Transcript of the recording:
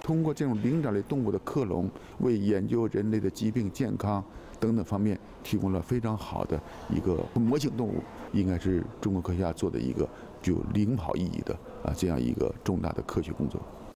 通过这种灵长类动物的克隆，为研究人类的疾病健康等等方面提供了非常好的一个模型动物，应该是中国科学家做的一个具有领跑意义的这样一个重大的科学工作。